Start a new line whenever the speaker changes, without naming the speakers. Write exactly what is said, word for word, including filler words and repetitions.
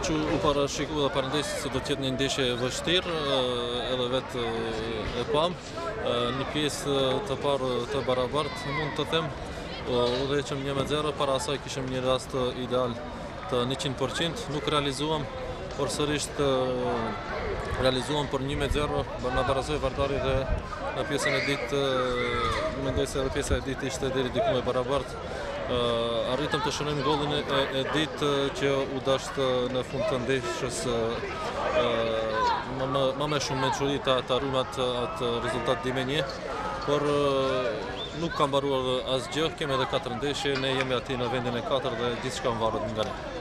që u parashiku dhe parandesi se do t'jetë një ndeshje e vështirë, edhe vetë e pam. Një pjesë të parë të barabartë, mund të them, udhëheqëm një me zero, para asaj kishim një rast ideal të njëqind përqind, nuk realizuam, por sërisht realizuam për një me zero, na barazoi Vardari dhe në pjesën e ditë, mendoj se edhe pjesa e ditë ishte deri diku me barabartë. Uh, arritëm të shënojmë gollin e, e ditë që u dasht në fund të ndeshjes uh, më, më, më me shumë mençuri ta, ta arrijmë atë, atë rezultat dy me një, por uh, nuk ka mbaruar asgjë, kemi edhe katër ndeshje, ne jemi aty në vendin e katër dhe gjithçka mvaret nga ne.